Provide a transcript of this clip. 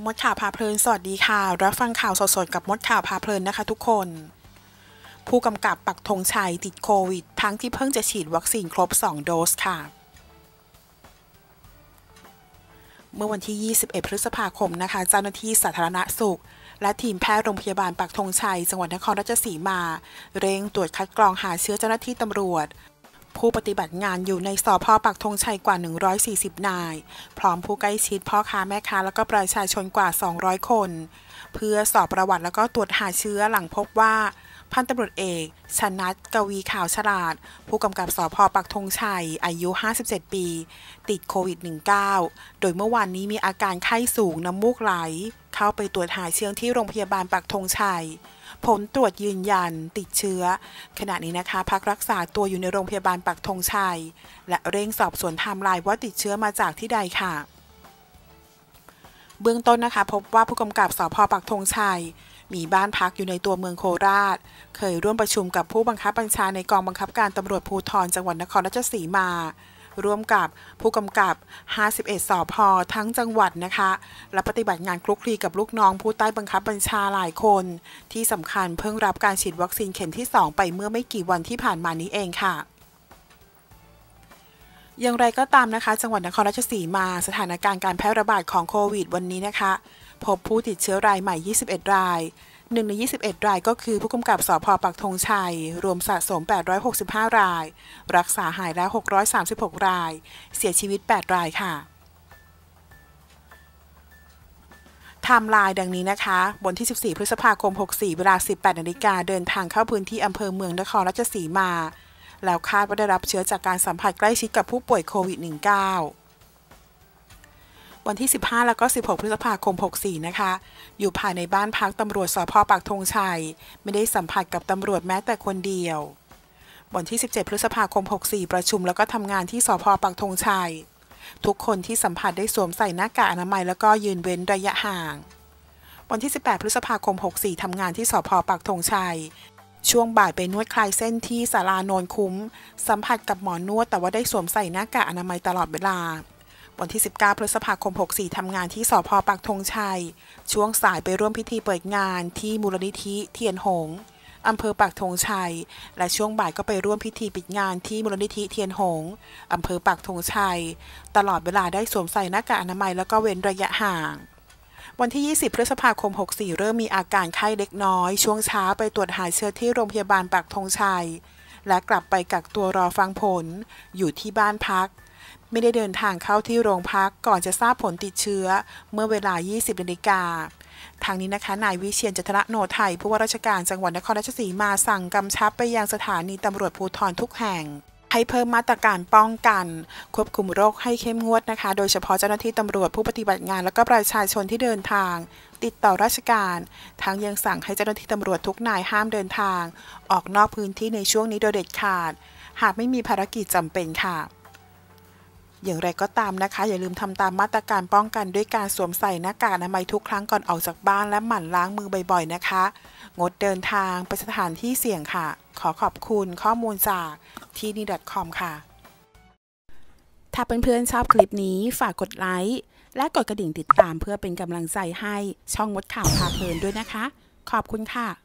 มดข่าวพาเพลินสวัสดีค่ะรับฟังข่าวสดๆกับมดข่าวพาเพลินนะคะทุกคนผู้กำกับปักธงชัยติดโควิดทั้งที่เพิ่งจะฉีดวัคซีนครบ2โดสค่ะเมื่อวันที่ 21 พฤษภาคมนะคะเจ้าหน้าที่สาธารณสุขและทีมแพทย์โรงพยาบาลปักธงชัยจังหวัดนครราชสีมาเร่งตรวจคัดกรองหาเชื้อเจ้าหน้าที่ตำรวจผู้ปฏิบัติงานอยู่ในสภ.ปักธงชัยกว่า140นายพร้อมผู้ใกล้ชิดพ่อค้าแม่ค้าและก็ประชาชนกว่า200คนเพื่อสอบประวัติแล้วก็ตรวจหาเชื้อหลังพบว่าพันตำรวจเอกชนัทกวีขาวฉลาดผู้กำกับสภ.ปักธงชัยอายุ57ปีติดโควิด -19 โดยเมื่อวานนี้มีอาการไข้สูงน้ำมูกไหลเข้าไปตรวจหาเชื้อที่โรงพยาบาลปักธงชัยผลตรวจยืนยันติดเชื้อขณะนี้นะคะพักรักษาตัวอยู่ในโรงพยาบาลปักธงชัยและเร่งสอบสวนไทม์ไลน์ว่าติดเชื้อมาจากที่ใดค่ะเบื้องต้นนะคะพบว่าผู้กำกับสภ.ปักธงชัยมีบ้านพักอยู่ในตัวเมืองโคราชเคยร่วมประชุมกับผู้บังคับบัญชาในกองบังคับการตำรวจภูธรจังหวัดนครราชสีมาร่วมกับผู้กำกับ51สภ.ทั้งจังหวัดนะคะและปฏิบัติงานคลุกคลีกับลูกน้องผู้ใต้บังคับบัญชาหลายคนที่สำคัญเพิ่งรับการฉีดวัคซีนเข็มที่2ไปเมื่อไม่กี่วันที่ผ่านมานี้เองค่ะอย่างไรก็ตามนะคะจังหวัดนครราชสีมาสถานการณ์การแพร่ระบาดของโควิดวันนี้นะคะพบผู้ติดเชื้อรายใหม่21ราย1ใน21รายก็คือผู้กำกับสภ.ปักธงชัยรวมสะสม865รายรักษาหายแล้ว636รายเสียชีวิต8รายค่ะไทม์ไลน์ดังนี้นะคะวันที่14พฤษภาคม64เวลา 18 นาฬิกาเดินทางเข้าพื้นที่อำเภอเมืองนครราชสีมาแล้วคาดว่าได้รับเชื้อจากการสัมผัสใกล้ชิดกับผู้ป่วยโควิด -19 วันที่15แล้วก็16พฤษภาคม64นะคะอยู่ภายในบ้านพักตำรวจสภ.ปักธงชัยไม่ได้สัมผัสกับตำรวจแม้แต่คนเดียววันที่17พฤษภาคม64ประชุมแล้วก็ทำงานที่สภ.ปักธงชัยทุกคนที่สัมผัสได้สวมใส่หน้ากากอนามัยแล้วก็ยืนเว้นระยะห่างวันที่18พฤษภาคม64ทำงานที่สภ.ปักธงชัยช่วงบ่ายไปนวดคลายเส้นที่ศาลาโนนคุ้มสัมผัสกับหมอนวดแต่ว่าได้สวมใส่หน้ากากอนามัยตลอดเวลาวันที่19พฤษภาคม64ทำงานที่สภ.ปักธงชัยช่วงสายไปร่วมพิธีเปิดงานที่มูลนิธิเทียนหงส์อำเภอปักธงชัยและช่วงบ่ายก็ไปร่วมพิธีปิดงานที่มูลนิธิเทียนหงส์อำเภอปักธงชัยตลอดเวลาได้สวมใส่หน้ากากอนามัยแล้วก็เว้นระยะห่างวันที่20พฤษภาคม64เริ่มมีอาการไข้เล็กน้อยช่วงเช้าไปตรวจหาเชื้อที่โรงพยาบาลปักธงชัยและกลับไปกักตัวรอฟังผลอยู่ที่บ้านพักไม่ได้เดินทางเข้าที่โรงพักก่อนจะทราบผลติดเชื้อเมื่อเวลา 20 นาฬิกาทางนี้นะคะนายวิเชียร จันทโนไทยผู้ว่าราชการจังหวัดนครราชสีมาสั่งกำชับไปยังสถานีตำรวจภูธรทุกแห่งให้เพิ่มมาตรการป้องกันควบคุมโรคให้เข้มงวดนะคะโดยเฉพาะเจ้าหน้าที่ตำรวจผู้ปฏิบัติงานและก็ประชาชนที่เดินทางติดต่อราชการทั้งยังสั่งให้เจ้าหน้าที่ตำรวจทุกนายห้ามเดินทางออกนอกพื้นที่ในช่วงนี้โดยเด็ดขาดหากไม่มีภารกิจจำเป็นค่ะอย่างไรก็ตามนะคะอย่าลืมทำตามมาตรการป้องกันด้วยการสวมใส่หน้ากากอนามัยทุกครั้งก่อนออกจากบ้านและหมั่นล้างมือบ่อยๆนะคะงดเดินทางไปสถานที่เสี่ยงค่ะขอขอบคุณข้อมูลจากที่นี่ .com ค่ะถ้าเพื่อนๆชอบคลิปนี้ฝากกดไลค์และกดกระดิ่งติดตามเพื่อเป็นกำลังใจให้ช่องมดข่าวพาเพลินด้วยนะคะขอบคุณค่ะ